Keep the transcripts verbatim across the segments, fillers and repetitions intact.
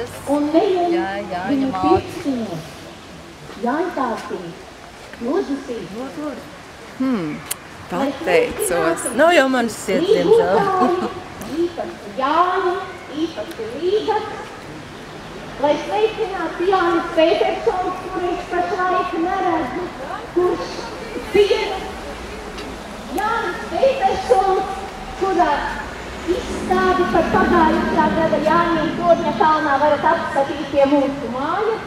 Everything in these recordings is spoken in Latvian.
un neviens Jā, jā, viņu jā, pirkstiņu. Jāņtāstīja, lūdusīja. Hmm, pateicos. Nav jau manas sirds, diemžēl. Īpaši Jāņi, īpaši Līgas. Lai sveicinātu Jānis Petersons, kurš pašlaik neredzu, kurš piena Jānis Petersons, kurā izstādi par pagājušā gada Jāņiem Torņa kalnā varat apskatīt pie mūsu mājas.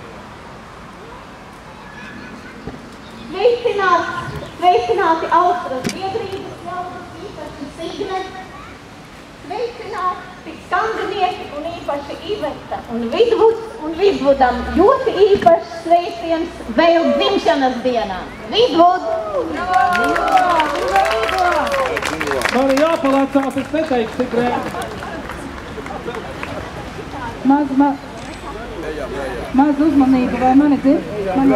Sveicināti, sveicināti Austras biedrības jaunas, īpaši Signe. Sveicināti skandinieki un īpaši Iveta un Vidvuds un Vidvudam ļoti īpašs sveiciens vēl dzimšanas dienā. Vidvud! Man ir jāpalācās, es neteikšu tik rēm. Maz, maz, maz uzmanību, vai mani dzird? Man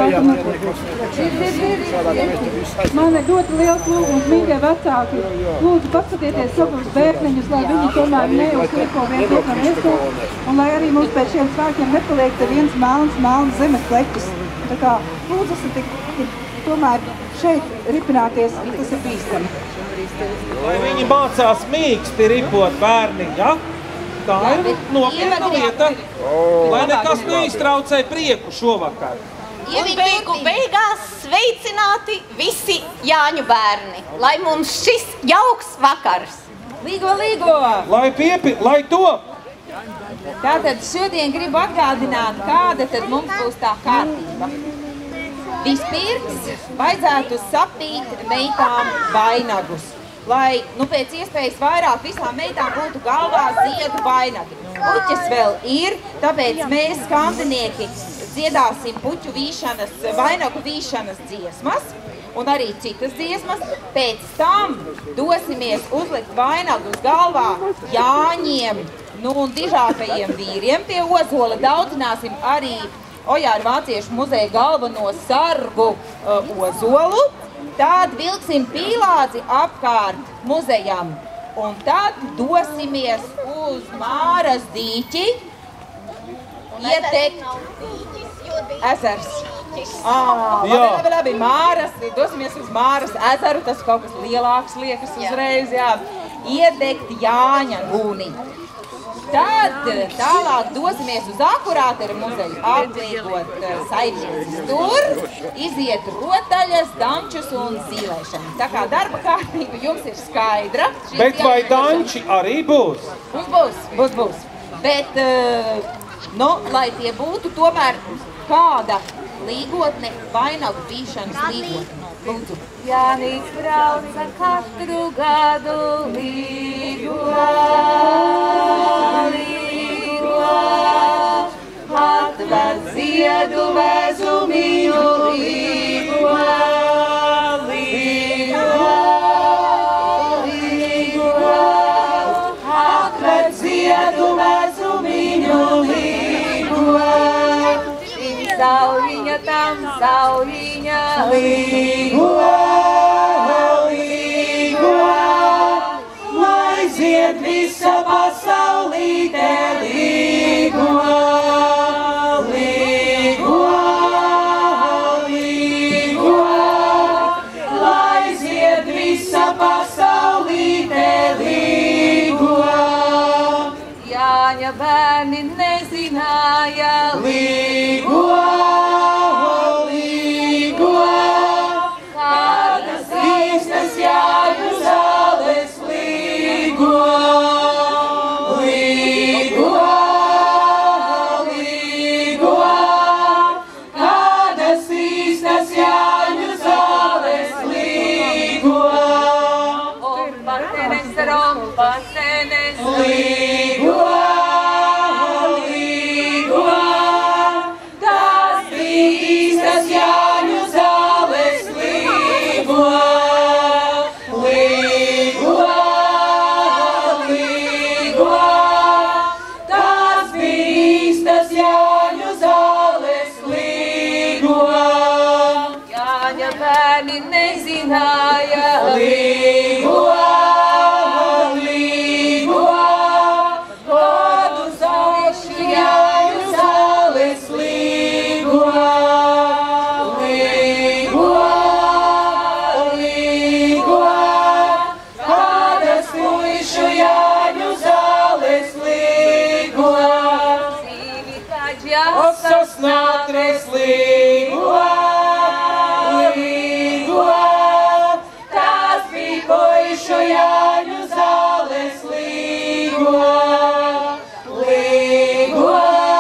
Man ir ļoti liels lūgums, mīļie vecāki. Lūdzu, paskatieties savus bērniņus, lai viņi tomēr neuzkliko viens otram iesū, un lai arī mums pēc šiem svētkiem nepaliek te viens melns, melns zemes pleķis. Tā kā, lūdzu, esat tik, tik tomēr šeit ripināties, tas ir bīstami. Lai viņi mācās mīksti ripot bērni, ja? Tā ir nopietna lieta, lai nekas neiztraucē prieku šovakar. Un beigu beigās sveicināti visi Jāņu bērni, lai mums šis jauks vakars. Līgo, līgo! Lai piepi, lai top! Tātad šodien gribu atgādināt, kāda tad mums būs tā kārtība. Vispirms vajadzētu sapīt meitām vainagus, lai nu, pēc iespējas vairāk visām meitām būtu galvā ziedu vainagi. Puķes vēl ir, tāpēc mēs, skandinieki, dziedāsim puķu vīšanas, vainagu vīšanas dziesmas un arī citas dziesmas. Pēc tam dosimies uzlikt vainagus galvā Jāņiem, nu un dižākajiem vīriem pie ozola. Daudzināsim arī Ojāru Vāciešu muzeja galveno sargu uh, ozolu. Tad vilksim pīlādzi apkārt muzejam un tad dosimies uz Māras dīķi, ietekt ezers. Ah, labi, labi, Māras, dosimies uz Māras ezeru, tas kaut kas lielāks liekas uzreiz, jā. Iedegt Jāņa guni. Tad tālāk dosimies uz Akurātera muzeju, aplīgot saimnieces tur, iziet rotaļas, dančus un zīlēšanu. Tā kā darba kārtība jums ir skaidra. Bet vai danči arī būs? Būs, būs, būs, būs. Bet, nu, lai tie būtu tomēr kāda līgotne, vainagu vīšanas līgotne. Lūdzu. Jānis brauc ar katru gadu līgo, līgo, atved ziedu vezumiņu līgo, līgo, līgo, atved ziedu vezumiņu līgo. Sauliņa tam, sauliņa līgo, līgo, lai zied visa pasaulīte līgo, līgo, līgo, lai zied visa pasaulīte līgo. Jāņa bērni nezināja līgo, līgo, kādas īstas Jāņu zāles līgo, līgo, līgo, kādas īstas Jāņu zāles līgo. Rompartenes, rompartenes, līgo, Jāņu zāles līgo, līgo, līgo, tās bīstas Jāņu zāles līgo. Jāņa bērni nezināja līgo, līgo, kādu zāšu Jāņu līgo, līgo, tās bija puišu Jāņu zāles līgo, līgo,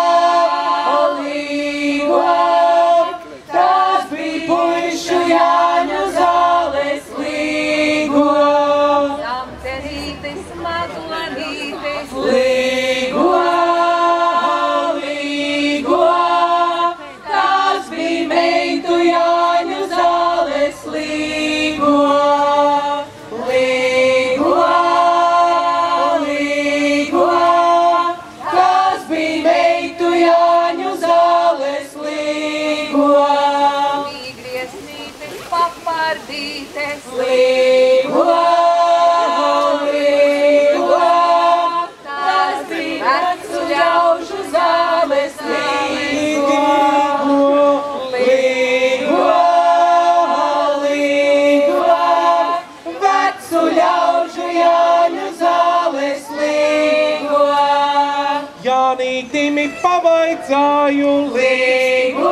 līgo, tās bija puišu Jāņu zāles līgo. Samcerītes, mazonītes, Līgo, līgo, tās bija meitu Jāņu zāles līgo, līgo, līgo, tās bija meitu Jāņu zāles līgo, mīgriesnītes, papardītes, līgo, līgo, tās bija vecu ļaužu zāles līgo, līgo, līgo, vecu ļaužu Jāņu zāles līgo, Jānītimi pavaicāju līgo,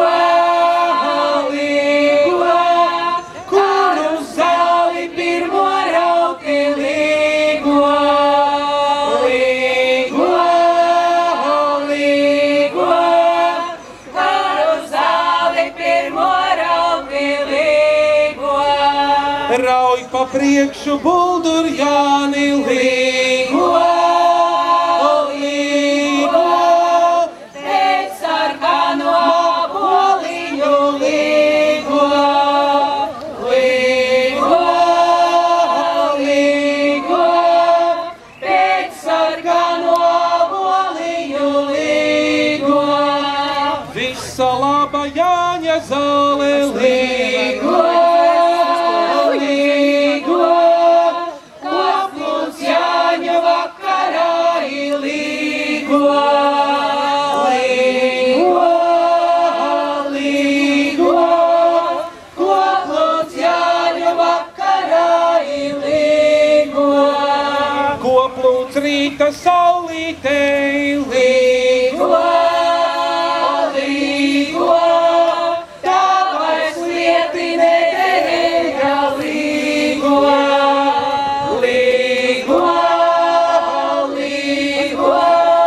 līgo, kuru zāli pirmo rauti līgo, līgo, līgo, kuru zāli pirmo rauti līgo, Rauj pa priekšu buldur Jāni līgo, līgo, pēc sarkano aboliņu līgo, līgo, līgo, pēc sarkano aboliņu līgo, Visa laba Jāņa zāle līgo, līgo, kopums Jāņu vakarā ir līgo, līgo, līgo, kopums Jāņu vakarā ir līgo, Koplūds rīta saulītei līgo, līgo, tāpēc lieti nederēja līgo, līgo, līgo,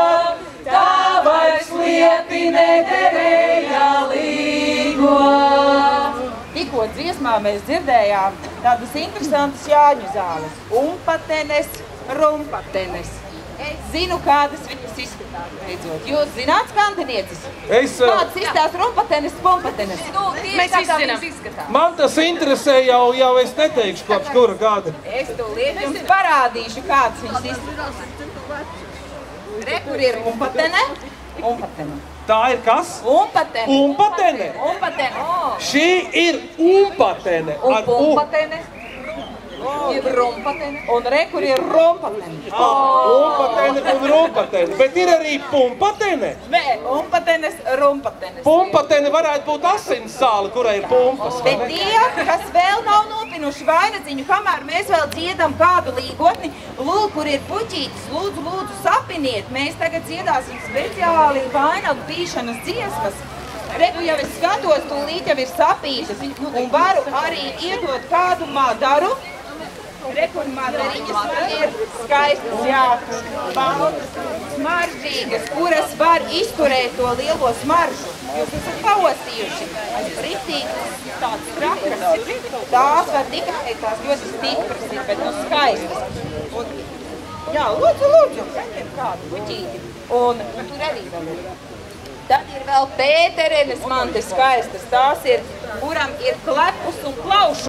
tāpēc lieti nederēja līgo. Tikko dziesmā mēs dzirdējām tādas interesantas Jāņu zāles. Umpatenes, rumpatenes. Es zinu, kādas viņas izskatās, beidzot. Jūs zināt, skandinieces? Es, eh, Kādas izskatās rumpatenes, pumpatenes? Mēs visi zinām. Man tas interesē jau, jau es neteikšu, kopš kura gada. Es tūlīt jums parādīšu, kādas viņas izskatās. Re, kur ir umpatene? Umpatene. Tā ir kas? Umpatene. Umpatene. Umpatene. Oh. Šī ir umpatene. Un ar u. pumpatene. Ir rumpatene. Un re, kur ir rumpatene. Umpatene un rumpatene. Bet ir arī pumpatene. Nē, umpatenes, rumpatenes. Pumpatene varētu būt asins zāle, kurai ir pumpas. vai Bet ne? tie, kas vēl nav nopinuši vainadziņu, kamēr mēs vēl dziedam kādu līgotni, lūk, kur ir puķītis, lūdzu, lūdzu, sapiniet, mēs tagad dziedāsim speciāli vainagu pīšanas dziesmas. Reku jau es skatos, tūlīt jau ir sapīšas, un varu arī iedot kādu madaru. Reku madariņas man ir skaistas, jā, baltas, smaržīgas, kuras var izturēt to lielo smaržu. Jūs esat paostījuši. Ritīgas, tāds trakas. Tās var tikai, tās ļoti stipras ir, bet nu skaistas. Un, jā, lūdzu, lūdzu, saņem kādu puķīti. Un, un tur arī vēl ir. Tad ir vēl pēterenes mantas skaistas. Tās ir, kuram ir klepus un klaušu.